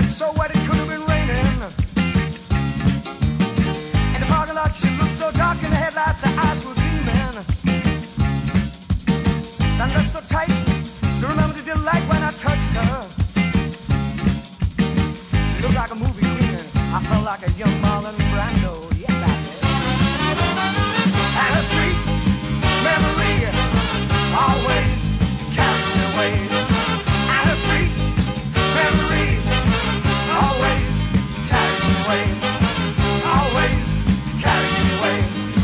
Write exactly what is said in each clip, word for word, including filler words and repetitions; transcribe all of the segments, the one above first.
wet, so wet it could have been raining. In the parking lot, she looked so dark in the headlights, her eyes were gleaming. Sundress so tight, still remember the delight when I touched her. She looked like a movie queen, and I felt like a young Marlon Brando. Yes, I did. And a sweet memory always carries me away. And a sweet memory always carries me away. Always carries me away.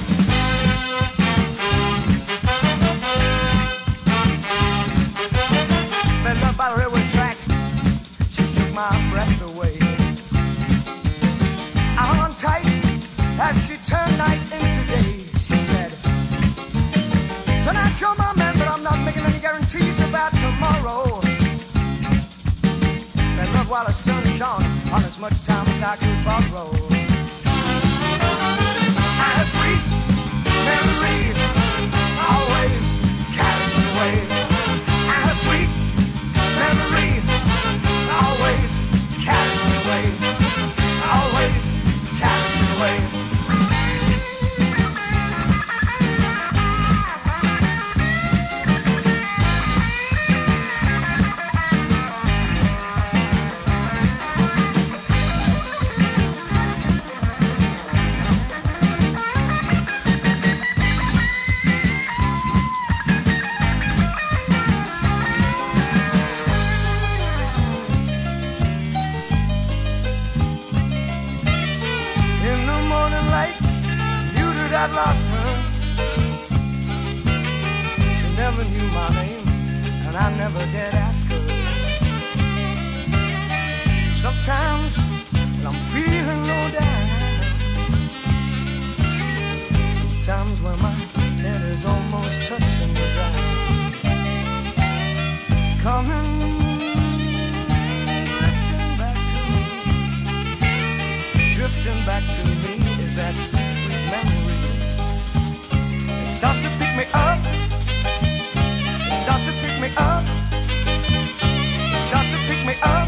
Met love by the railway track, she took my breath away. I hung on tight as she turned night into day. She said, tonight you're my man, but I'm not making any guarantees about tomorrow. Met love while the sun shone on as much time as I could borrow. And a sweet memory always carries me away. And a sweet memory always carries me away. Always carries me away. I'd lost her. She never knew my name, and I never dared ask her. Sometimes when I'm feeling low down, sometimes when my head is almost touching the ground, coming, drifting back to me, drifting back to me is that sweet, sweet memory. It starts to pick me up. It starts to pick me up. It starts to pick me up.